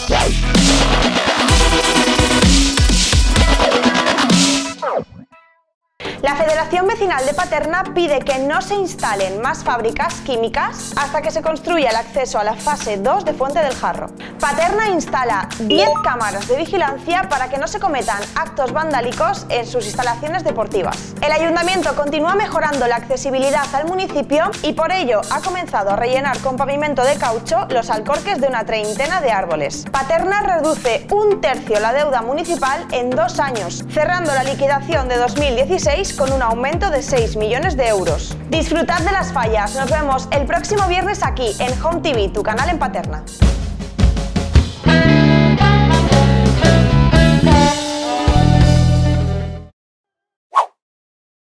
La Federación Vecinal de Paterna pide que no se instalen más fábricas químicas hasta que se construya el acceso a la fase 2 de Fuente del Jarro. Paterna instala 10 cámaras de vigilancia para que no se cometan actos vandálicos en sus instalaciones deportivas. El ayuntamiento continúa mejorando la accesibilidad al municipio y por ello ha comenzado a rellenar con pavimento de caucho los alcorques de una treintena de árboles. Paterna reduce 1/3 la deuda municipal en 2 años, cerrando la liquidación de 2016 con un aumento de 6 millones de euros. Disfrutad de las fallas, nos vemos el próximo viernes aquí en Home TV, tu canal en Paterna.